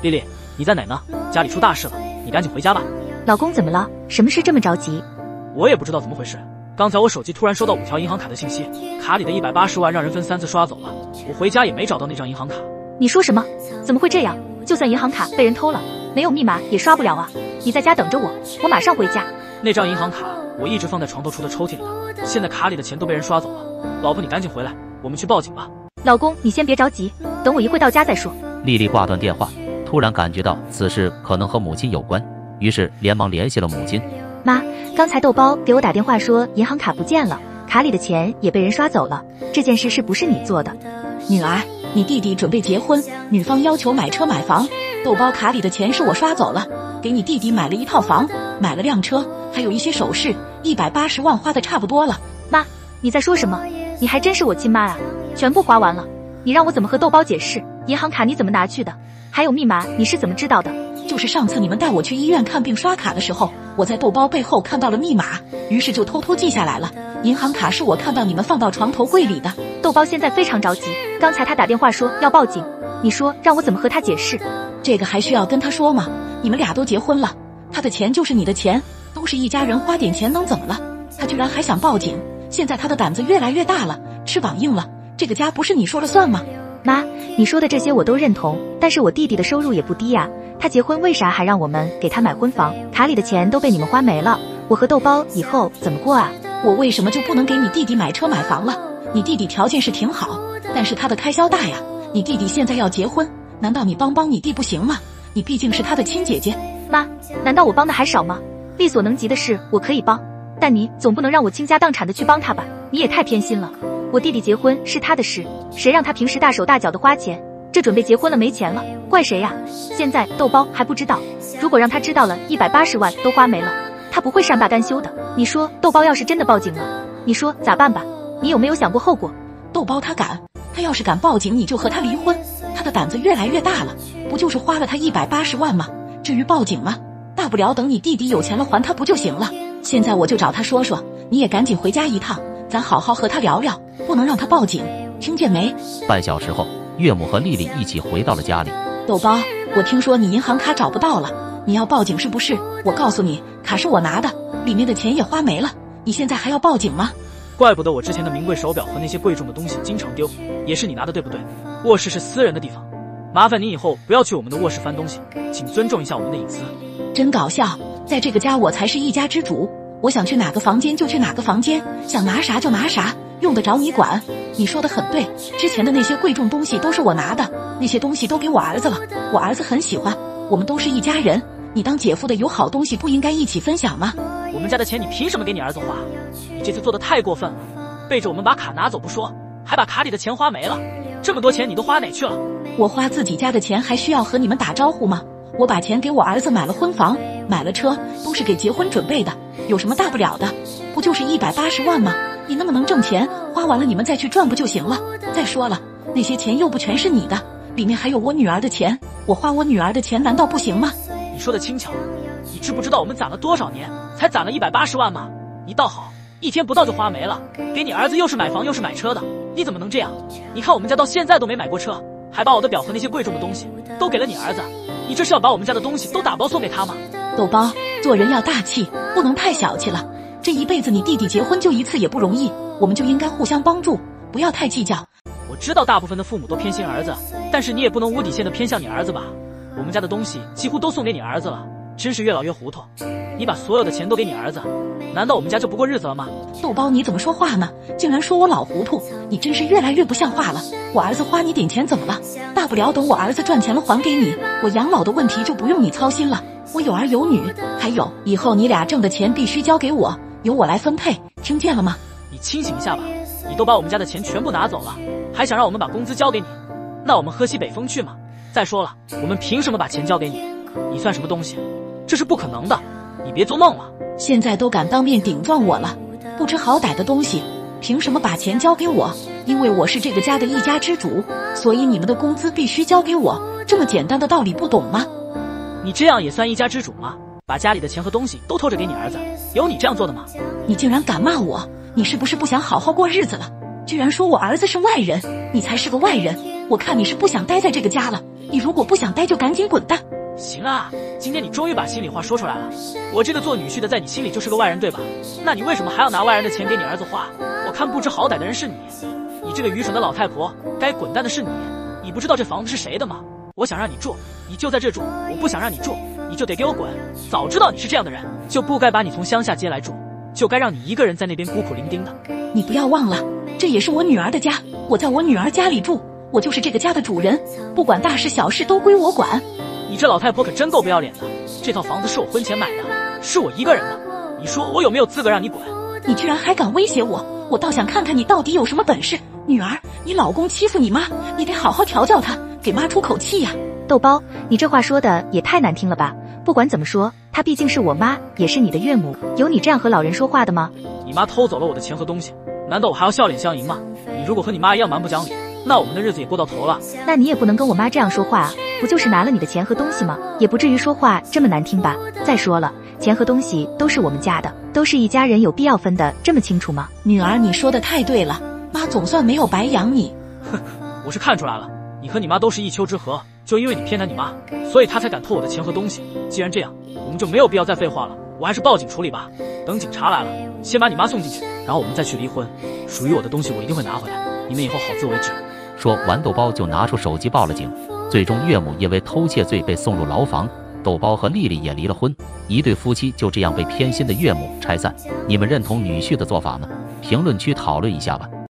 丽丽，你在哪呢？家里出大事了，你赶紧回家吧。 老公怎么了？什么事这么着急？ 我也不知道怎么回事，刚才我手机突然收到5条银行卡的信息，卡里的180万让人分3次刷走了，我回家也没找到那张银行卡。 你说什么？怎么会这样？就算银行卡被人偷了，没有密码也刷不了啊！你在家等着我，我马上回家。 那张银行卡我一直放在床头处的抽屉里的，现在卡里的钱都被人刷走了。老婆，你赶紧回来，我们去报警吧。 老公，你先别着急，等我一会到家再说。 丽丽挂断电话，突然感觉到此事可能和母亲有关，于是连忙联系了母亲。 妈，刚才豆包给我打电话说银行卡不见了，卡里的钱也被人刷走了，这件事是不是你做的？ 女儿，你弟弟准备结婚，女方要求买车买房，豆包卡里的钱是我刷走了，给你弟弟买了一套房，买了辆车，还有一些首饰，180万花的差不多了。 妈，你在说什么？你还真是我亲妈啊！全部花完了，你让我怎么和豆包解释？银行卡你怎么拿去的？还有密码你是怎么知道的？ 就是上次你们带我去医院看病刷卡的时候，我在豆包背后看到了密码，于是就偷偷记下来了。银行卡是我看到你们放到床头柜里的。 豆包现在非常着急，刚才他打电话说要报警，你说让我怎么和他解释？ 这个还需要跟他说吗？你们俩都结婚了，他的钱就是你的钱，都是一家人，花点钱能怎么了？他居然还想报警，现在他的胆子越来越大了，翅膀硬了，这个家不是你说了算吗？ 妈，你说的这些我都认同，但是我弟弟的收入也不低呀，他结婚为啥还让我们给他买婚房？卡里的钱都被你们花没了，我和豆包以后怎么过啊？ 我为什么就不能给你弟弟买车买房了？你弟弟条件是挺好，但是他的开销大呀。你弟弟现在要结婚，难道你帮你弟不行吗？你毕竟是他的亲姐姐。 妈，难道我帮的还少吗？力所能及的事我可以帮，但你总不能让我倾家荡产的去帮他吧？你也太偏心了。我弟弟结婚是他的事，谁让他平时大手大脚的花钱，这准备结婚了没钱了，怪谁呀？现在豆包还不知道，如果让他知道了180万都花没了，他不会善罢甘休的。你说豆包要是真的报警了，你说咋办吧？你有没有想过后果？ 豆包他敢，他要是敢报警，你就和他离婚。他的胆子越来越大了，不就是花了他180万吗？至于报警吗？大不了等你弟弟有钱了还他不就行了？现在我就找他说说，你也赶紧回家一趟，咱好好和他聊聊，不能让他报警，听见没？ 半小时后，岳母和丽丽一起回到了家里。 豆包，我听说你银行卡找不到了，你要报警是不是？我告诉你，卡是我拿的，里面的钱也花没了，你现在还要报警吗？ 怪不得我之前的名贵手表和那些贵重的东西经常丢，也是你拿的对不对？卧室是私人的地方，麻烦您以后不要去我们的卧室翻东西，请尊重一下我们的隐私。 真搞笑，在这个家我才是一家之主，我想去哪个房间就去哪个房间，想拿啥就拿啥，用得着你管？你说的很对，之前的那些贵重东西都是我拿的，那些东西都给我儿子了，我儿子很喜欢，我们都是一家人，你当姐夫的有好东西不应该一起分享吗？ 我们家的钱你凭什么给你儿子花？你这次做的太过分了，背着我们把卡拿走不说，还把卡里的钱花没了，这么多钱你都花哪去了？ 我花自己家的钱还需要和你们打招呼吗？我把钱给我儿子买了婚房，买了车，都是给结婚准备的，有什么大不了的？不就是180万吗？你那么能挣钱，花完了你们再去赚不就行了？再说了，那些钱又不全是你的，里面还有我女儿的钱，我花我女儿的钱难道不行吗？ 你说的轻巧，你知不知道我们攒了多少年才攒了180万吗？你倒好，一天不到就花没了，给你儿子又是买房又是买车的，你怎么能这样？你看我们家到现在都没买过车，还把我的表和那些贵重的东西都给了你儿子，你这是要把我们家的东西都打包送给他吗？ 豆包，做人要大气，不能太小气了，这一辈子你弟弟结婚就一次也不容易，我们就应该互相帮助，不要太计较。 我知道大部分的父母都偏心儿子，但是你也不能无底线的偏向你儿子吧？我们家的东西几乎都送给你儿子了，真是越老越糊涂。你把所有的钱都给你儿子，难道我们家就不过日子了吗？ 豆包，你怎么说话呢？竟然说我老糊涂，你真是越来越不像话了。我儿子花你点钱怎么了？大不了等我儿子赚钱了还给你，我养老的问题就不用你操心了。我有儿有女，还有以后你俩挣的钱必须交给我，由我来分配，听见了吗？ 你清醒一下吧，你都把我们家的钱全部拿走了，还想让我们把工资交给你？那我们喝西北风去吗？再说了，我们凭什么把钱交给你？你算什么东西？这是不可能的，你别做梦了。 现在都敢当面顶撞我了，不知好歹的东西，凭什么把钱交给我？因为我是这个家的一家之主，所以你们的工资必须交给我，这么简单的道理不懂吗？ 你这样也算一家之主吗？把家里的钱和东西都偷着给你儿子，有你这样做的吗？ 你竟然敢骂我，你是不是不想好好过日子了？居然说我儿子是外人，你才是个外人，我看你是不想待在这个家了， 你如果不想待，就赶紧滚蛋。 行啊，今天你终于把心里话说出来了。我这个做女婿的在你心里就是个外人，对吧？那你为什么还要拿外人的钱给你儿子花？我看不知好歹的人是你，你这个愚蠢的老太婆，该滚蛋的是你。你不知道这房子是谁的吗？我想让你住，你就在这住；我不想让你住，你就得给我滚。早知道你是这样的人，就不该把你从乡下接来住，就该让你一个人在那边孤苦伶仃的。 你不要忘了，这也是我女儿的家，我在我女儿家里住，我就是这个家的主人，不管大事小事都归我管。 你这老太婆可真够不要脸的！这套房子是我婚前买的，是我一个人的，你说我有没有资格让你滚？ 你居然还敢威胁我，我倒想看看你到底有什么本事。女儿，你老公欺负你妈，你得好好调教他，给妈出口气呀。 豆包，你这话说的也太难听了吧！不管怎么说，她毕竟是我妈，也是你的岳母，有你这样和老人说话的吗？ 你妈偷走了我的钱和东西，难道我还要笑脸相迎吗？你如果和你妈一样蛮不讲理，那我们的日子也过到头了。 那你也不能跟我妈这样说话啊，不就是拿了你的钱和东西吗？也不至于说话这么难听吧。再说了，钱和东西都是我们家的，都是一家人，有必要分得这么清楚吗？ 女儿，你说的太对了，妈总算没有白养你。 哼，我是看出来了，你和你妈都是一丘之貉，就因为你偏袒你妈，所以她才敢偷我的钱和东西。既然这样，我们就没有必要再废话了，我还是报警处理吧。等警察来了，先把你妈送进去，然后我们再去离婚。属于我的东西我一定会拿回来，你们以后好自为之。 说完，豆包就拿出手机报了警。最终，岳母因为偷窃罪被送入牢房，豆包和丽丽也离了婚，一对夫妻就这样被偏心的岳母拆散。你们认同女婿的做法吗？评论区讨论一下吧。